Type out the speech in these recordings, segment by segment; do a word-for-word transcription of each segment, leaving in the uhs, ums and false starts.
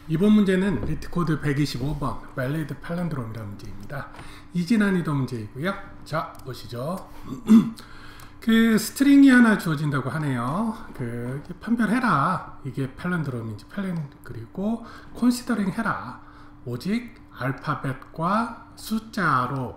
이번 문제는 리트코드 백이십오 번 밸리드 팔랜드롬이라는 문제입니다. 이지난이도 문제이고요. 자, 보시죠. 그 스트링이 하나 주어진다고 하네요. 그 판별해라. 이게 팔랜드롬인지 팔랜 그리고 컨시더링 해라. 오직 알파벳과 숫자로만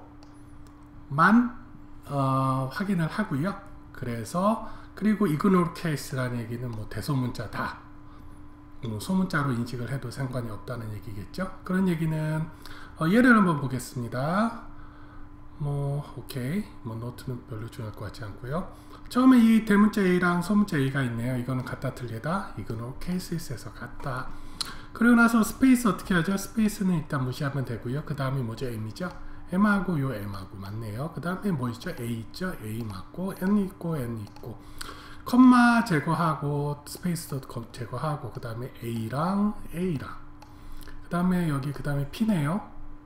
어, 확인을 하고요. 그래서 그리고 이그노르 케이스라는 얘기는 뭐 대소문자다. 뭐 소문자로 인식을 해도 상관이 없다는 얘기겠죠. 그런 얘기는 어, 예를 한번 보겠습니다. 뭐 오케이, 뭐 노트는 별로 중요할 것 같지 않고요. 처음에 이 대문자 A랑 소문자 A가 있네요. 이거는 같다 틀리다. 이거는 케이스에서 같다. 그리고 나서 스페이스 어떻게 하죠? 스페이스는 일단 무시하면 되고요. 그 다음이 뭐죠? M이죠. M하고 요 M하고 맞네요. 그 다음에 뭐 있죠? A 있죠. A 맞고 N 있고 N 있고 컴마 제거하고 스페이스도 제거하고 그 다음에 A랑 A랑 그 다음에 여기 그 다음에 P네요.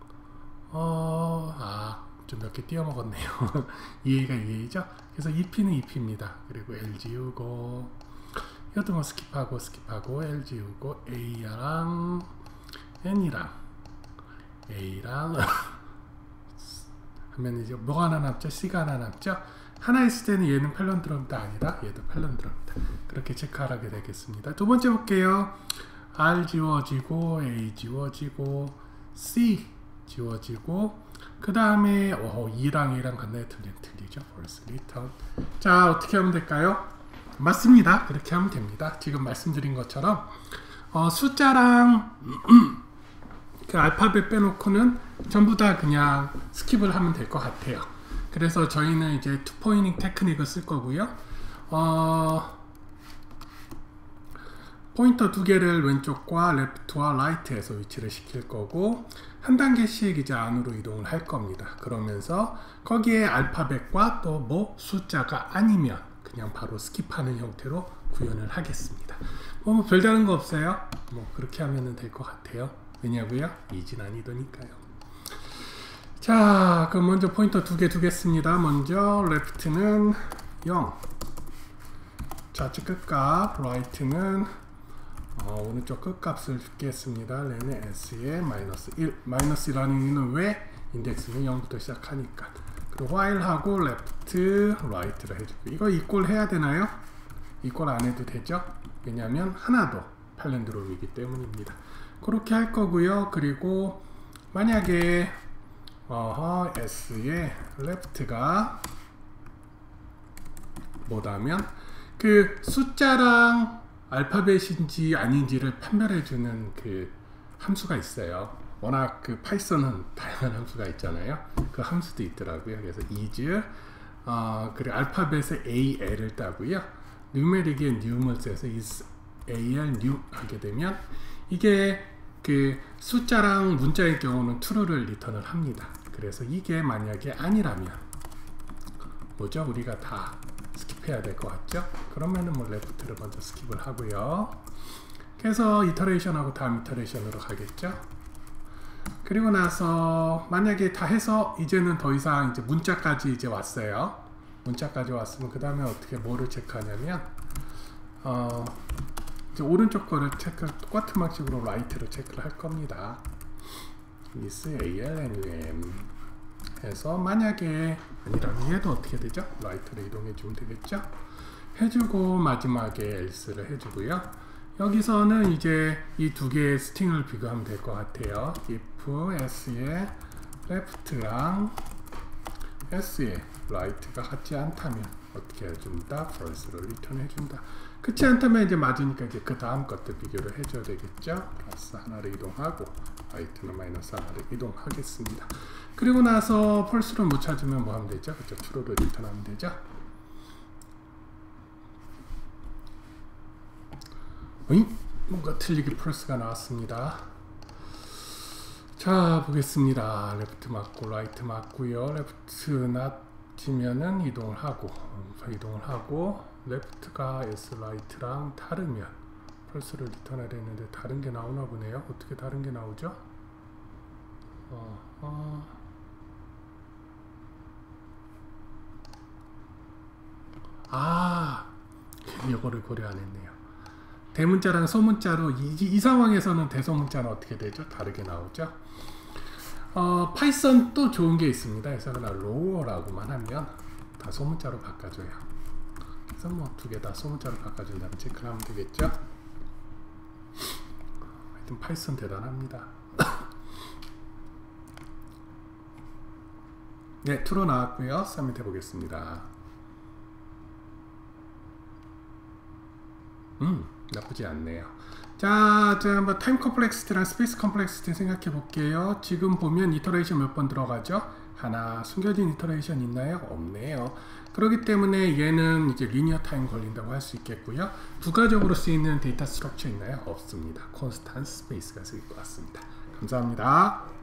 어, 아, 좀 몇 개 띄어먹었네요. 이 A가 이 A죠. 그래서 이 P는 이 P입니다. 그리고 L 지우고 이것도 뭐 스킵하고 스킵하고 L 지우고 A랑 N이랑 A랑 하면 이제 뭐가 하나 남죠? C가 하나 남죠? 하나 있을 때는 얘는 팔랜드롬이다 아니다. 얘도 팔랜드롬이다. 그렇게 체크하게 되겠습니다. 두 번째 볼게요. R 지워지고 A 지워지고 C 지워지고 그 다음에 오, 이랑 A랑 같나요? 틀린 틀리죠. false return. 자, 어떻게 하면 될까요? 맞습니다. 그렇게 하면 됩니다. 지금 말씀드린 것처럼 어, 숫자랑 그 알파벳 빼놓고는 전부 다 그냥 스킵을 하면 될 것 같아요. 그래서 저희는 이제 투 포인팅 테크닉을 쓸 거고요. 어, 포인터 두 개를 왼쪽과 레프트와 라이트에서 위치를 시킬 거고 한 단계씩 이제 안으로 이동을 할 겁니다. 그러면서 거기에 알파벳과 또 뭐 숫자가 아니면 그냥 바로 스킵하는 형태로 구현을 하겠습니다. 뭐 별다른 거 없어요. 뭐 그렇게 하면 될 것 같아요. 왜냐고요? 이지 난이도니까요. 자, 그럼 먼저 포인터 두 개 두겠습니다. 먼저 left는 영, 좌측 끝값, right는 어, 오른쪽 끝값을 주겠습니다. 렌의 s에 마이너스 일, 마이너스 일이라는 이유는 왜? 인덱스는 영부터 시작하니까. 그리고 while하고 left, right를 해주고 이거 equal 해야 되나요? equal 안 해도 되죠? 왜냐하면 하나도 팔랜드롬이기 때문입니다. 그렇게 할 거고요. 그리고 만약에 어허, S의 left가 뭐다면 그 숫자랑 알파벳인지 아닌지를 판별해주는 그 함수가 있어요. 워낙 그 파이썬은 다양한 함수가 있잖아요. 그 함수도 있더라고요. 그래서 is 어, 그리고 알파벳에 al을 따고요. numeric에 num을 써서 is al new 하게 되면 이게 그 숫자랑 문자의 경우는 true를 리턴을 합니다. 그래서 이게 만약에 아니라면 뭐죠? 우리가 다 스킵해야 될 것 같죠? 그러면은 뭐 left를 먼저 스킵을 하고요. 그래서 이터레이션하고 다음 이터레이션으로 가겠죠? 그리고 나서 만약에 다 해서 이제는 더 이상 이제 문자까지 이제 왔어요. 문자까지 왔으면 그 다음에 어떻게 뭐를 체크하냐면 어 이제 오른쪽 거를 체크, 똑같은 방식으로 right로 체크를 할 겁니다. is alnum 해서 만약에 아니라면 얘도 어떻게 되죠? right로 이동해 주면 되겠죠? 해주고 마지막에 else를 해주고요. 여기서는 이제 이 두 개의 스팅을 비교하면 될 것 같아요. if s의 left랑 s의 right가 같지 않다면 어떻게 해줍니다? false를 리턴 해준다. 그렇지 않다면 이제 맞으니까 이제 그 다음 것도 비교를 해줘야 되겠죠. 플러스 하나를 이동하고 right는 마이너스 하나를 이동하겠습니다. 그리고 나서 false를 못 찾으면 뭐 하면 되죠? 그렇죠. true를 리턴하면 되죠. 어잉? 뭔가 틀리게 false가 나왔습니다. 자, 보겠습니다. left 맞고 right 맞고요. left 낮으면은 이동을 하고 이동을 하고 left가 s right랑 다르면 false를 리턴해야 되는데 다른 게 나오나 보네요. 어떻게 다른 게 나오죠? 어, 어. 아, 이거를 고려 안 했네요. 대문자랑 소문자로 이, 이 상황에서는 대소문자는 어떻게 되죠? 다르게 나오죠. 어, 파이썬 또 좋은 게 있습니다. 그래서 그냥 로어라고만 하면 다 소문자로 바꿔줘요. 그래서 뭐 두 개 다 소문자로 바꿔준다면 체크를 하면 되겠죠. 하여튼 파이썬 대단합니다. 네, 트루 나왔고요. 서밋 해보겠습니다. 음, 나쁘지 않네요. 자, 자, 한번 타임 컴플렉시티랑 스페이스 컴플렉시티 생각해 볼게요. 지금 보면 이터레이션 몇 번 들어가죠? 하나, 숨겨진 이터레이션 있나요? 없네요. 그렇기 때문에 얘는 이제 리니어 타임 걸린다고 할 수 있겠고요. 부가적으로 쓰이는 데이터 스트럭처 있나요? 없습니다. 콘스탄트 스페이스가 쓰일 것 같습니다. 감사합니다.